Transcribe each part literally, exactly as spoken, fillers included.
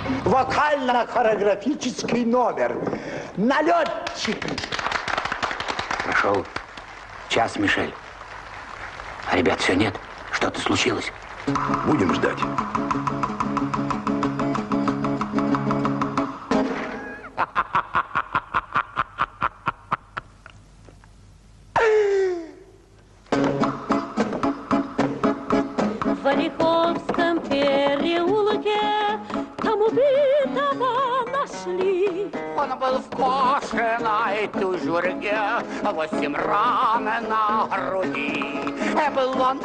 Вокально-хореографический номер. Налетчик. Прошел час, Мишель. А ребят все нет. Что-то случилось. Будем ждать. В Ореховском переулке там убитого нашли. Он был в кожаной тужурке, восемь ран на груди. Был он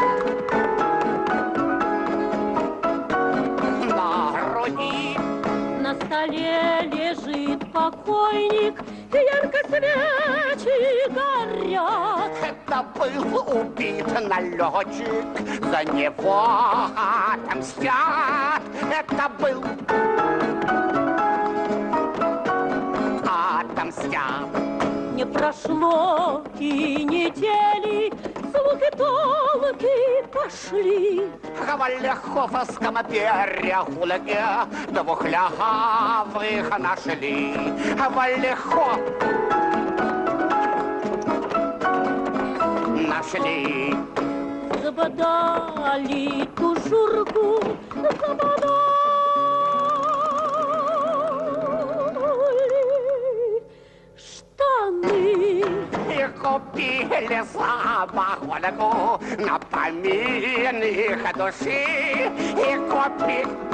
на груди. На столе лежит покойник, и ярко свечи горят. Это был убит налетчик, за него отомстят. Это был отомстят. Не прошло и недели, слухи толки пошли. В Ореховском переулке двух лягавых нашли. В Орехов нашли. Забодали тужурку, забодали штаны. И купили самогонку на поминок души. И купили